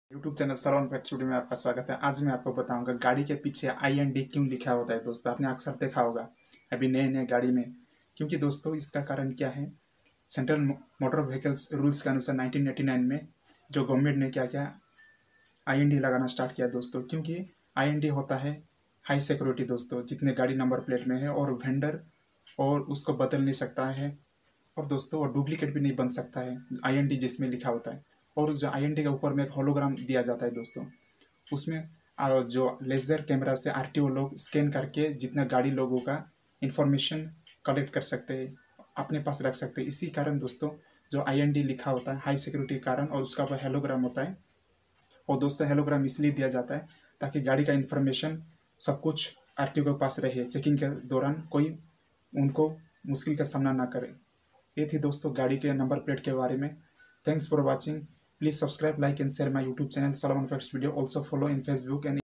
YouTube channel Sarvan fact studio में आपका स्वागत है। आज मैं आपको बताऊंगा गाड़ी के पीछे IND क्यों लिखा होता है। दोस्तों, आपने अक्सर देखा होगा अभी नए नए गाड़ी में, क्योंकि दोस्तों इसका कारण क्या है। सेंट्रल मोटर व्हीकल्स रूल्स के अनुसार 1989 में जो गवर्नमेंट ने क्या किया, IND लगाना स्टार्ट किया दोस्तों, क्योंकि IND होता है हाई सिक्योरिटी दोस्तों, जितने गाड़ी नंबर प्लेट में है, और वेंडर और उसको बदल नहीं सकता है, और दोस्तों वो डुप्लीकेट भी नहीं बन सकता है IND जिसमें लिखा होता है। और जो IND के ऊपर में एक होलोग्राम दिया जाता है दोस्तों, उसमें जो लेज़र कैमरा से RTO लोग स्कैन करके जितना गाड़ी लोगों का इंफॉर्मेशन कलेक्ट कर सकते हैं, अपने पास रख सकते हैं। इसी कारण दोस्तों जो IND लिखा होता है हाई सिक्योरिटी के कारण, और उसका वो हेलोग्राम होता है। और दोस्तों हेलोग्राम इसलिए दिया जाता है ताकि गाड़ी का इंफॉर्मेशन सब कुछ RTO के पास रहे, चेकिंग के दौरान कोई उनको मुश्किल का सामना ना करे। ये थी दोस्तों गाड़ी के नंबर प्लेट के बारे में। Thanks for watching. Please subscribe, like and share my YouTube channel Solomon Facts Video. Also follow in Facebook and